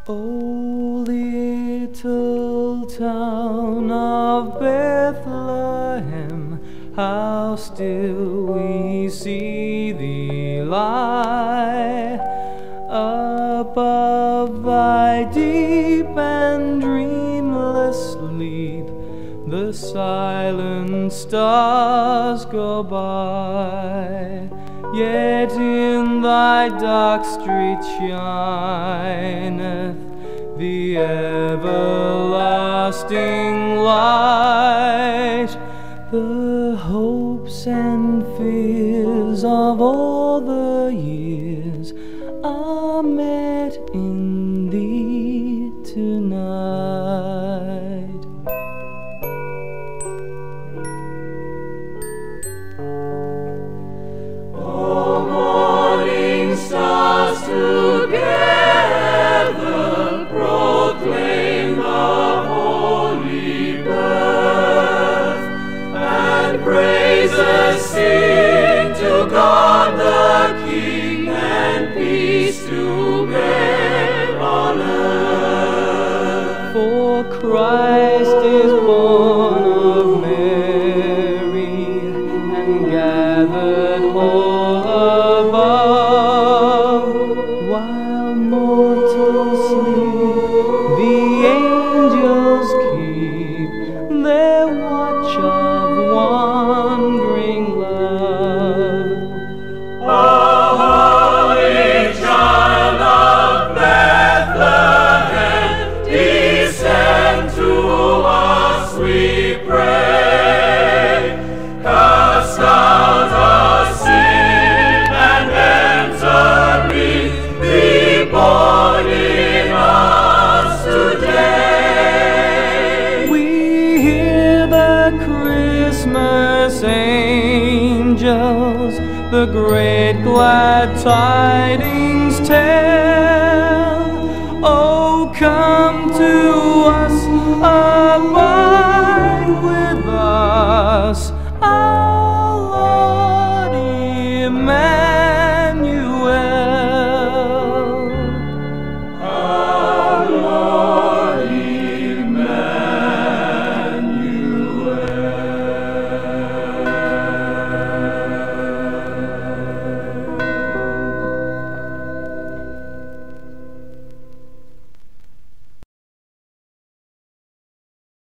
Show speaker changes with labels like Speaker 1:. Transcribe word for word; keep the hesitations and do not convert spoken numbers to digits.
Speaker 1: O little town of Bethlehem, how still we see thee lie above thy deep and dreamless sleep. The silent stars go by, yet in thy dark street shineth the everlasting light. The hopes and fears of all the years are met in thee tonight.
Speaker 2: O morning stars together proclaim the holy birth, and praises sing to God the King, and peace to men on earth.
Speaker 1: For Christ is born of Mary, and gathered all above. While mortals sleep, the angels keep their watch of wandering love.
Speaker 2: O holy child of Bethlehem, descend to us, we pray. Cast out our sin and enter in, be born in us today.
Speaker 1: We hear the Christmas angels the great glad tidings tell. Oh, come to us, abide with us,